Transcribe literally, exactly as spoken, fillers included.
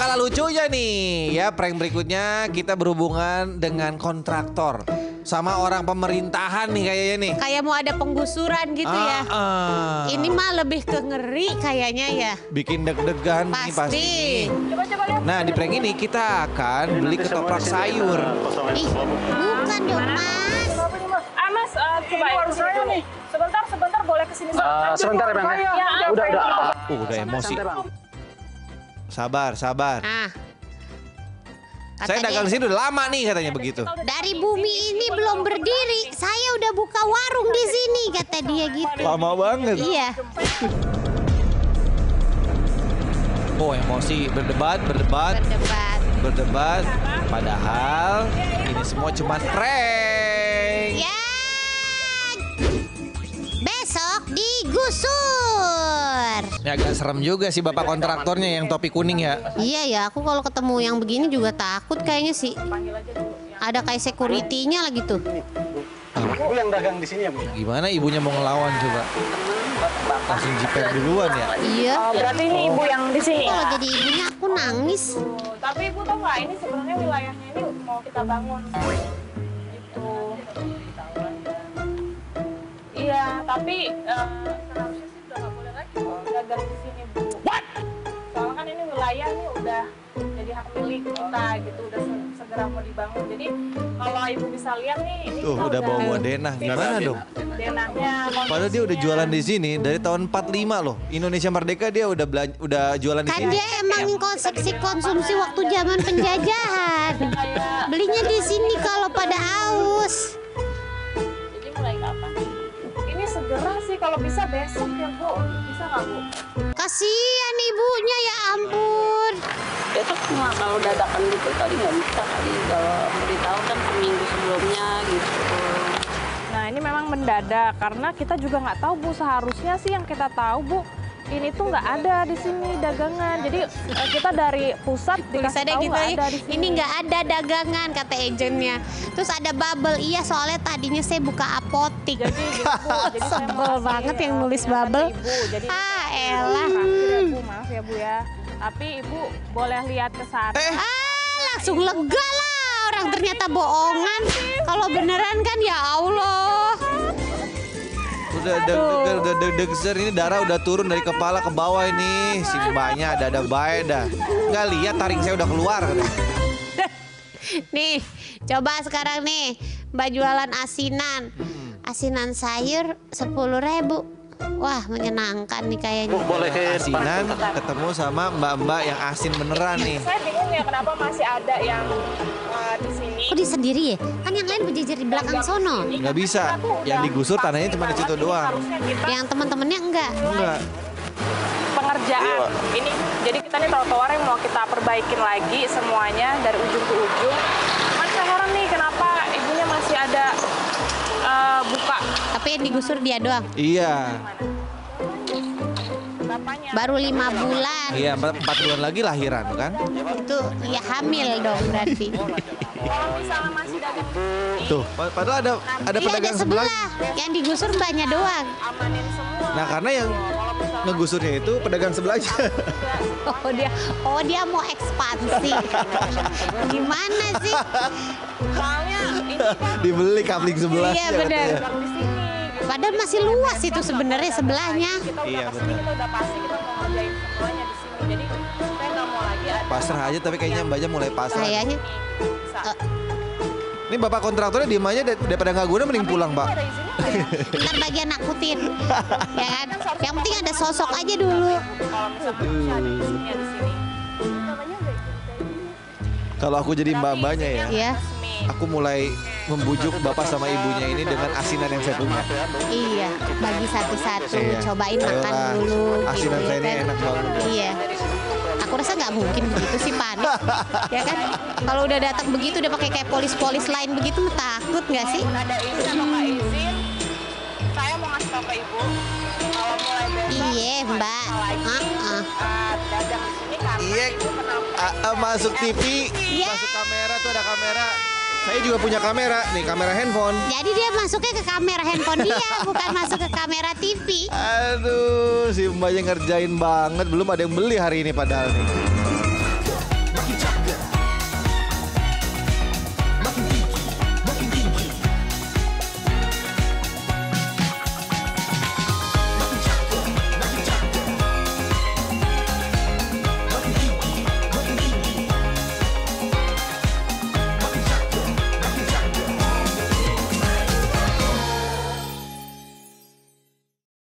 kalah lucunya nih. Ya, prank berikutnya kita berhubungan dengan kontraktor sama orang pemerintahan nih kayaknya nih. Kayak mau ada penggusuran gitu ah, ya. Ah. Ini mah lebih ke ngeri kayaknya ya. Bikin deg-degan nih pasti. Coba-coba lihat. Nah, di prank ini kita akan beli ketoprak sayur. Ih, bukan dong Mas. Ah Mas, uh, coba ya saya nih. Sebentar, sebentar boleh kesini sebentar. Uh, sebentar ya Bang. Ya, ya, udah, udah. Uh, udah emosi. Sabar, sabar. Ah. Saya Katanya, dagang sini udah lama nih katanya begitu. dari bumi ini belum berdiri, saya udah buka warung di sini kata dia gitu. Lama banget. Iya. Oh, emosi, berdebat, berdebat, Berdebat. berdebat. Padahal ini semua cuma prank. Ya. Besok digusur. Ini agak serem juga sih bapak kontraktornya yang topi kuning ya. Iya ya, aku kalau ketemu yang begini juga takut kayaknya sih. Ada kayak security-nya lagi tuh. Ibu yang dagang di sini ya Bu? Gimana ibunya mau ngelawan coba? Langsung jiper duluan ya. Iya. Oh, berarti ini ibu yang di sini. Kalau jadi ibunya aku nangis. Tapi ibu tahu nggak ini sebenarnya wilayahnya ini mau kita bangun. Itu. Iya, tapi uh, seharusnya sih udah nggak boleh lagi dagang di sini Bu. What? Soalnya kan ini wilayah ini udah jadi hak milik kita gitu, udah se- segera mau dibangun. Jadi kalau ibu bisa lihat nih, ini Tuh kita udah bawa-bawa denah. Gimana dong? denahnya. Padahal dia udah jualan di sini dari tahun empat puluh lima loh. Indonesia Merdeka dia udah belan- udah jualan di Kan sini. dia emang konsumsi konsumsi waktu zaman penjajahan. Belinya di sini kalau pada aus. Jadi mulai kapan? Ini segera sih kalau bisa besok ya Bu. Bisa nggak Bu? Kasihan ibunya ya ampun. Besok cuma kalau dadakan gitu tadi nggak bisa kali kalau beritahu kan seminggu sebelumnya gitu. Nah ini memang mendadak karena kita juga nggak tahu Bu, seharusnya sih yang kita tahu Bu ini tuh nggak ada di sini dagangan. Jadi eh, kita dari pusat dikasih Tulisannya tahu gitu nggak aja, ada di sini. ini nggak ada dagangan kata agennya. Terus ada bubble, iya soalnya tadinya saya buka apotik. Jadi gini, Bu, jadi saya Sebel mau kasih, banget yang eh, nulis peringatan bubble. ke Ibu. Jadi Ah, ini elah. terakhir ya Bu, maaf ya Bu ya. Tapi Ibu boleh lihat ke sana. Eh, Ah, langsung lega lah orang ternyata bohongan. Kalau beneran kan ya Allah. udah deg-degan, udah deg-degan ini darah udah turun dari kepala ke bawah ini. Si mbaknya ada-ada baik dah. Nggak lihat taring saya udah keluar. Nih, coba sekarang nih, Mbak jualan asinan. Asinan sayur sepuluh ribu. Wah, menyenangkan nih kayaknya. Bu boleh ke Asinan ketemu sama mbak-mbak yang asin beneran nih. Saya bingung ya kenapa masih ada yang uh, di sini. Kok dia sendiri ya? Kan yang lain berjejer di belakang sono. Nggak bisa. Yang digusur tanahnya cuma di situ doang. Yang teman-temannya enggak. Enggak. Pengerjaan ini jadi kita nih trotoar yang mau kita perbaikin lagi semuanya dari ujung ke ujung. Cuman saya heran nih kenapa ibunya masih ada uh, buka Tapi yang digusur dia doang. Iya. bapaknya. Baru lima bulan. Iya, empat, empat bulan lagi lahiran kan? Itu ya hamil dong berarti. Kalau misalnya masih dagang Tuh, pad- padahal ada ada Iya ada pedagang sebelah. sebelah. Yang digusur mbaknya doang. amanin semua. Nah, karena yang ngegusurnya itu pedagang sebelahnya. Oh dia, oh dia mau ekspansi. Gimana sih? Soalnya ini kan Dibeli kapling sebelahnya. Iya benar. dagang di sini. Gitu. Padahal masih luas itu sebenarnya sebelahnya. Kita udah Iya, kesini, benar. kita udah pasti kita mau ngerjain semuanya di sini. Jadi saya nggak mau lagi ada. Pasrah aja tapi kayaknya mbaknya mulai pasrah. Kayaknya Bisa. eh, Ini bapak kontraktornya diem aja dar- daripada nggak guna mending pulang, Ini Pak. ada izinnya nggak ya? ntar bagian nakutin. Ya kan? Yang penting ada sosok aja dulu. Kalau misalnya bisa ada izinnya di sini. Namanya udah izin kayak gini. Kalau aku jadi mbak-mbaknya ya, Iya. Resmi. aku mulai membujuk bapak sama ibunya ini dengan asinan yang saya punya. Iya, bagi satu-satu, Iya. cobain makan Ayolah, dulu. asinan gitu, saya ya ini kan? enak banget. Iya. Aku rasa nggak mungkin begitu sih panik, ya kan? Kalau udah datang begitu, udah pakai kayak polis-polis lain begitu, takut nggak sih? Ada izin atau nggak izin? Saya mau ngasih tahu ke ibu. Kalau mulai besok. Iya, Mbak. Lagi Uh-uh. uh, dagang di sini karena Iya, ibu kenal. A- a- masuk T V, Iya. masuk kamera tuh ada kamera. Saya juga punya kamera, nih kamera handphone. Jadi dia masuknya ke kamera handphone dia, bukan masuk ke kamera T V. Aduh, si mbaknya ngerjain banget. Belum ada yang beli hari ini padahal nih.